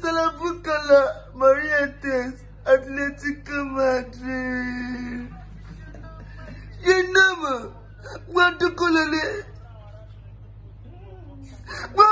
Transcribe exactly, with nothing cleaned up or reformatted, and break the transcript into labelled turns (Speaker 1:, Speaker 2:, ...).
Speaker 1: está la búscala, Marietes, Atlético Madrid. Y nada, ¿cuánto colale?